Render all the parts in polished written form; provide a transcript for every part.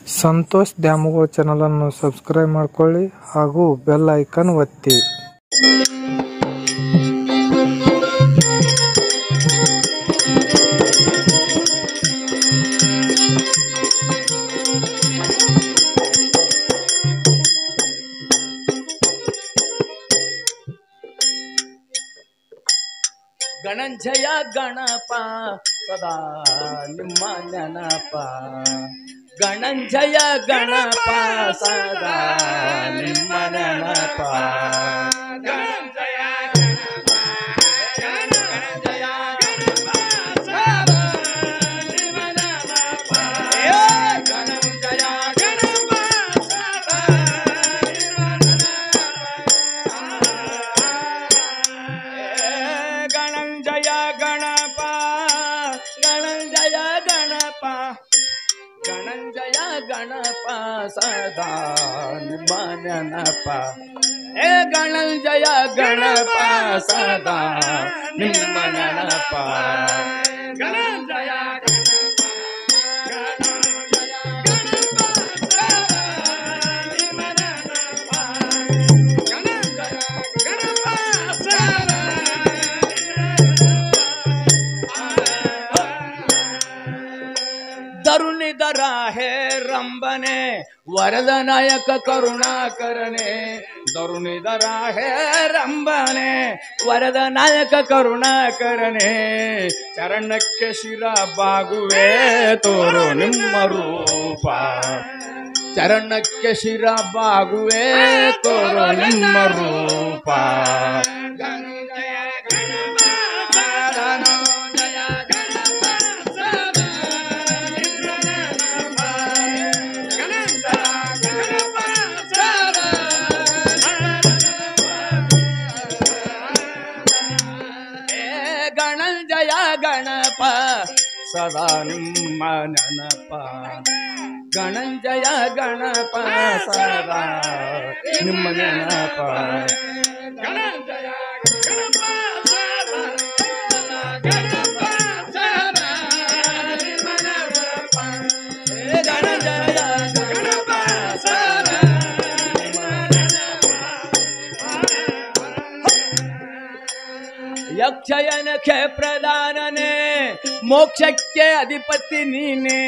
Santosh Dyamavva channel ಅನ್ನು subscribe ಮಾಡ್ಕೊಳ್ಳಿ ಹಾಗೂ ಬೆಲ್ ಐಕಾನ್ ಒತ್ತಿ. ಗಣಂಜಯ ಗಣಪ ಸದಾ ನಿಮ್ಮ ನೆನಪ, ಗಣಂಜಯ ಗಣಪ ಸದಾ ನಿಮ್ಮ ನೆನಪ, ಗಣಂಜಯ ಗಣಪ ಗಣಂಜಯ ಗಣಪ ಸದಾ ನಿಮ್ಮ ನೆನಪ, ಗಣಂಜಯ ಗಣಪ ಸದಾ ನಿಮ್ಮ ನೆನಪ, ಗಣಂಜಯ ಗಣಪ ಗಣಂಜಯ ಗಣಪ ಗಣಂಜಯ ಗಣಪ ಸದಾ ನಿಮ್ಮ ನೆನಪ, ಗಣಂಜಯ ಗಣಪ ಸದಾ ನಿಮ್ಮ ನೆನಪ, ಗಣಂಜಯ ಗಣಪ ಗಣಂಜಯ ಗಣಪ ಸದಾ ನಿಮ್ಮ ನೆನಪ, ಗಣಂಜಯ ಗಣಪ ಸದಾ ತರುಣಿದರ ಹೇ ರಂಬನೆ ವರದ ನಾಯಕ ಕರುಣಾಕರನೆ, ತರುಣಿದರ ಹೇ ರಂಬನೆ ವರದ ನಾಯಕ ಕರುಣಾಕರನೆ, ಚರಣಕ್ಕೆ ಶಿರ ಬಾಗುವೆ ತೋರು ನಿಮ್ಮ ರೂಪ, ಚರಣಕ್ಕೆ ಶಿರ ಬಾಗುವೆ ತೋರು ನಿಮ್ಮ ರೂಪ, ಗಣಂಜಯ ಗಣಪ ಗಣಂಜಯ ಗಣಪ ಸದಾ ನಿಮ್ಮ ನೆನಪ, ಗಣಂಜಯ ಗಣಪ ಸದಾ ನಿಮ್ಮ ನೆನಪ, ಗಣಂಜಯ ಗಣಪ ಸದಾ ಗಣಪ ಸದಾ ನಿಮ್ಮ ನೆನಪ, ಗಣಂಜಯ ಗಣಪ ಸದಾ ನಿಮ್ಮ ನೆನಪ, ಯಕ್ಷಯನಕ್ಕೆ ಪ್ರಧಾನನೇ ಮೋಕ್ಷಕ್ಕೆ ಅಧಿಪತಿ ನೀನೆ,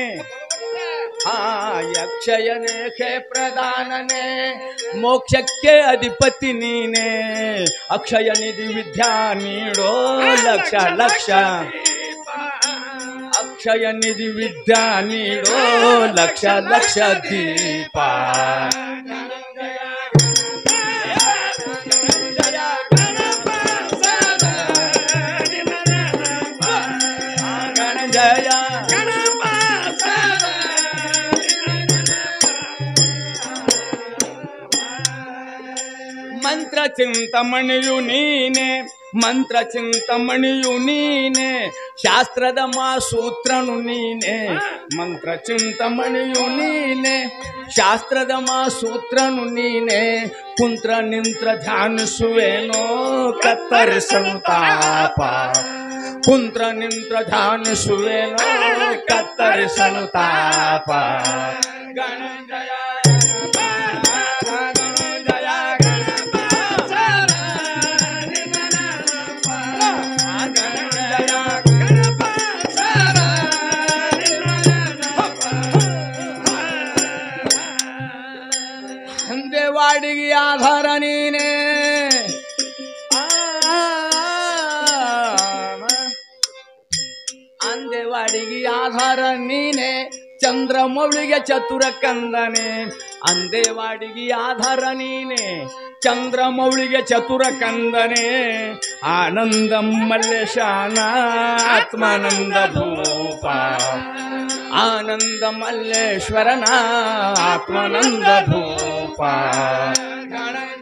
ಯಕ್ಷಯನಕ್ಕೆ ಪ್ರಧಾನನೇ ಮೋಕ್ಷಕ್ಕೆ ಅಧಿಪತಿ ನೀನೆ, ಅಕ್ಷಯ ನಿಧಿ ವಿದ್ಯಾ ನೀಡೋ ಲಕ್ಷ ಲಕ್ಷ, ಅಕ್ಷಯ ನಿಧಿ ವಿದ್ಯಾ ನೀಡೋ ಲಕ್ಷ ಲಕ್ಷ ದೀಪ, ಗಣಂಜಯ ಗಣಪ ಸದಾ ಮಂತ್ರ ಚಿಂತಮಣಿಯು ನೀನೆ, ಮಂತ್ರ ಚಿಂತಮಣಿಯು ನೀನೆ, ಶಾಸ್ತ್ರದ ಮಾಸೂತ್ರನು ನೀನೆ, ಮಂತ್ರ ಚಿಂತಮಣಿಯು ನೀನೆ, ಶಾಸ್ತ್ರದ ಮಾಸೂತ್ರನು ನೀನೆ, ಕುಂತ್ರ ನಿಂತ್ರ ಧ್ಯಾನಿಸುವೇನೋ ಕತ್ತರಿಸಲು ತಾಪ, ಕುಂತ್ರ ನಿಂತ್ರ ಧ್ಯಾನಿಸುವೇನೋ ಕತ್ತರಿಸಲು ತಾಪ, ಗಣಂಜಯ ಅಂದೇವಾಡಿಗೆ ಆಧಾರ ನೀನೆ, ಅಂದೇವಾಡಿಗೆ ಆಧಾರ ನೀನೆ, ಚಂದ್ರಮೌಳಿಗೆ ಚತುರ ಕಂದನೆ, ಅಂದೇವಾಡಿಗೆ ಆಧಾರ ನೀನೆ, ಚಂದ್ರಮೌಳಿಗೆ ಚತುರ ಕಂದನೆ, ಆನಂದ ಮಲ್ಲೇಶಾನ ಆತ್ಮಾನಂದ ಭೂಪ, ಆನಂದ ಮಲ್ಲೇಶ್ವರನ ಆತ್ಮಾನಂದ ಭೂಪ, ಗಣಂಜಯ